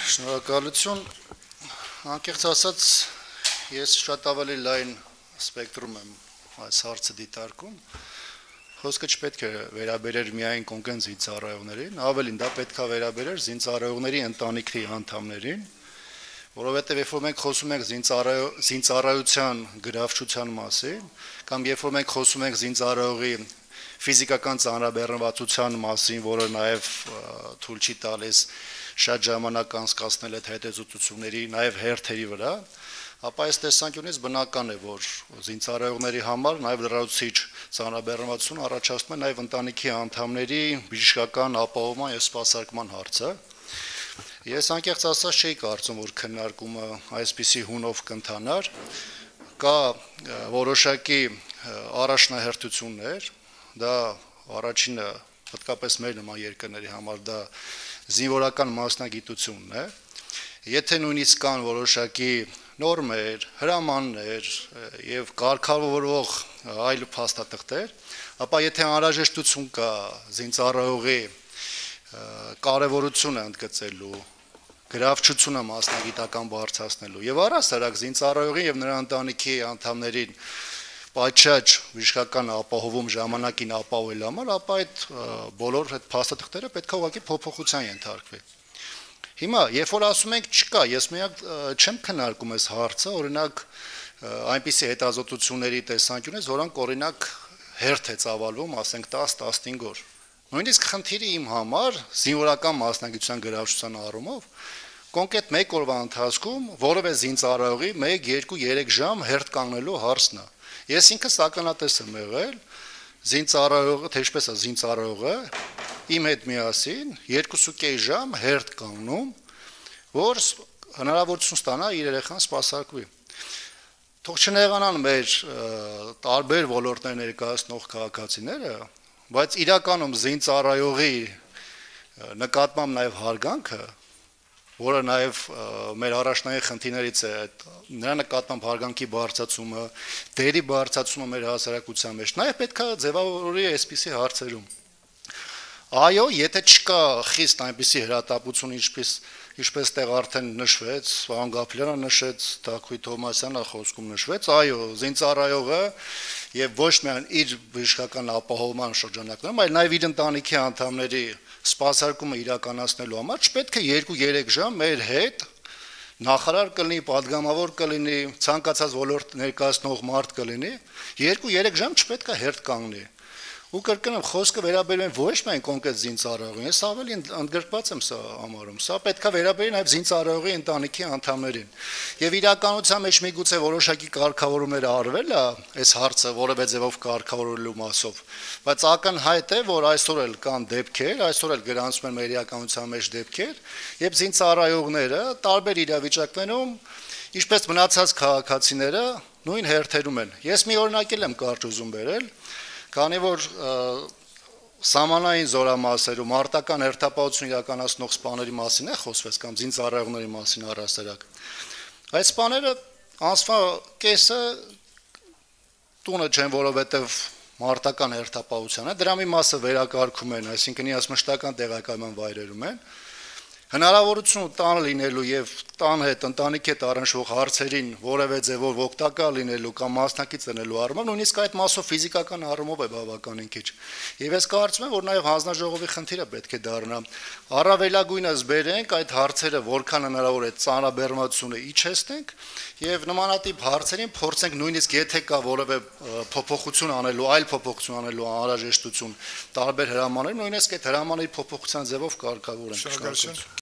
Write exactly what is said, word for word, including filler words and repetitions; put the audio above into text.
Շնորհակալություն, անկեղծ ասած, ես շատ ավելի լայն սպեկտրում եմ այս հարցը դիտարկում, խոսքը չպետք է վերաբերեր միայն կոնկրետ զինծառայողներին, ավելին դա պետք է վերաբերեր զինծառայողների ընտանիքի անդամներին, որովհետև երբ որ մենք խոսում ենք զինծառայության գրավչության մասին, կամ երբ որ մենք խոսում ենք զինծառայողի ֆիզիկական ծանրաբեռնվածության մասին, որը նաև թույլ չի տալիս շատ ժամանակ անցկացնել այդ հետազոտությունների, նաև հերթերի վրա, ապա այս տեսանկյունից բնական է, որ զինծառայողների համար նաև լրացուցիչ ծանրաբեռնվածություն առաջացնում է նաև ընտանիքի անդամների բժշկական ապահովման եւ սպասարկման հարցը։ Ես անկեղծ ասած չէի կարծում, որ քննարկումը այսպիսի հունով կընթանար, կա որոշակի առաջնահերթություններ, դա առաջինը հատկապես մեր նման երկրների համար դա զինվորական մասնագիտությունն է, եթե նույնիսկ կան որոշակի նորմեր, հրամաններ եւ կարգավորող այլ փաստաթղթեր, ապա եթե անհրաժեշտություն կա զինծառայողի կարևորությունը ընդգծելու, գրավչությունը մասնագիտական բարձրացնելու եւ առհասարակ զինծառայողի եւ նրա ընտանիքի անդամներին պատշաճ բժշկական ապահովում ժամանակին ապահովել համար, ապա այդ բոլոր այդ փաստաթղթերը պետք է ուղղակի փոփոխության ենթարկվի։ Հիմա, երբ որ ասում ենք չկա, ես միակ չեմ քննարկում այս հարցը, օրինակ այնպիսի հետազոտությունների տեսանկյունից, որոնք օրինակ հերթ է ծավալվում, ասենք տաս տասնհինգ օր։ Նույնիսկ խնդիրը իմ համար զինվորական մասնագիտության գրավչության առումով կոնկրետ մեկ օրվա ընթացքում որևէ զինծառայողի մեկ, երկու, երեք ժամ հերթ կանգնելու հարցն է։ Ես ինքս ականատես եմ եղել զինծառայողը, թե ինչպես է զինծառայողը իմ հետ միասին երկուսուկես ժամ հերթ կանգնում, որ հնարավորություն ստանա իր երեխան սպասարկվի։ Թող չնեղանան մեր տարբեր ոլորտներ ներկայացնող քաղաքացիները, բայց իրականում զինծառայողի նկատմամբ նաև հարգանքը, որը նաև մեր առաջնային խնդիրներից է նրա նկատմամբ հարգանքի բարձրացումը, դերի բարձրացումը մեր հասարակության մեջ, նաև պետք է ձևավորի այսպիսի հարցերում։ Այո, եթե չկա խիստ այնպիսի հրատապություն, ինչպես ինչպես տեղ արդեն նշվեց, Վահան Գաբրելյանը նշեց, Դավթ Թովմասյանը խոսքում նշվեց, այո, զինծառայողը եւ ոչ միայն իր բժշկական ապահովման շրջանակներում, այլ նաեւ իր ընտանիքի անդամների սպասարկումը իրականացնելու համար չպետք է երկու-երեք ժամ մեր հետ նախարար կլինի, падգամավոր կլինի, ցանկացած ոլորտ ներկայացնող մարդ կլինի, երկու-երեք ժամ չպետք է հերթ կանգնի։ Ու կրկնեմ, խոսքը վերաբերում ոչ միայն կոնկրետ զինծառայողին, ես ավելի ընդգրկված եմ սա համարում։ Սա պետք է վերաբերի նաև զինծառայողի ընտանիքի անդամներին։ Եվ իրականության մեջ միգուցե որոշակի կարգավորումներ արվել է այս հարցը որևէ ձևով կարգավորելու մասով, բայց ակնհայտ է, որ այսօր էլ կան դեպքեր, այսօր էլ գրանցվում են մեր իրականության մեջ դեպքեր, երբ զինծառայողները տարբեր իրավիճակներում, ինչպես մնացած քաղաքացիները, նույն հերթերում են։ Ես մի օրինակ եմ կարճ ուզում բերել, քանի որ սահմանային զորամասերում արտական հերթապահություն իրականացնող սպաների մասին է խոսվեց կամ զինծառայողների մասին առհասարակ։ Այդ սպաները անցվա կեսը տունը չեն, որովհետև մարտական հերթապահության է, դրա մի մասը վերակարգում են, այսինքն իրաց մշտական տեղակայման վայրերում են։ Հնարավորություն տան լինելու եւ տան հետ ընտանիքի հետ առնչվող հարցերին որևէ ձևով օգտակար լինելու կամ մասնակից լինելու առումով նույնիսկ այդ մասով ֆիզիկական առումով է բավականին քիչ։ Եվ ես կարծում եմ, որ նաեւ հանձնաժողովի խնդիրը պետք է դառնա առավելագույնս բերենք այդ հարցերը որքան հնարավոր է ծանրաբեռնվածությունը իջեցնենք եւ նմանատիպ հարցերին փորձենք նույնիսկ եթե կա որևէ փոփոխություն անելու, այլ փոփոխություն անելու անհրաժեշտություն տարբեր հրամաններ, նույնիսկ այդ հրամանների փոփոխության ձևով կարգավորենք։